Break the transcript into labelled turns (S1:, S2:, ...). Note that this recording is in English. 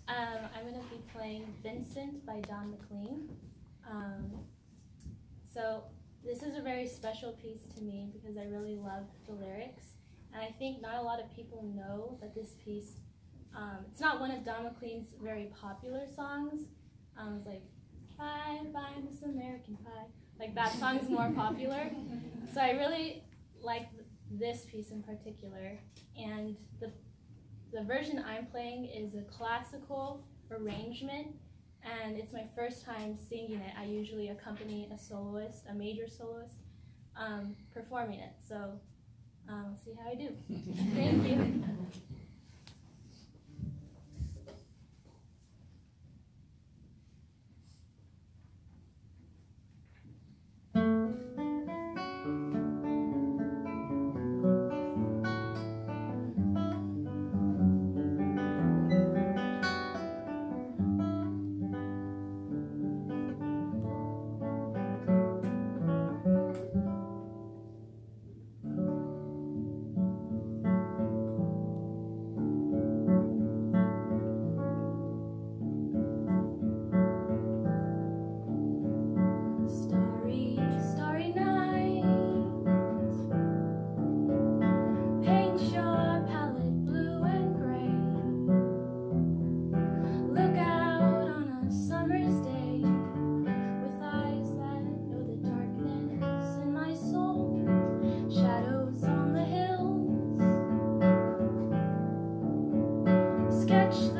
S1: I'm going to be playing Vincent by Don McLean. So this is a very special piece to me because I really love the lyrics. And I think not a lot of people know that this piece, it's not one of Don McLean's very popular songs. It's like, Bye, bye, Miss American Pie. Like that song's more popular. So I really like this piece in particular. And the version I'm playing is a classical arrangement, and it's my first time singing it. I usually accompany a soloist, a major soloist, performing it. So we'll see how I do. Thank you. Sketch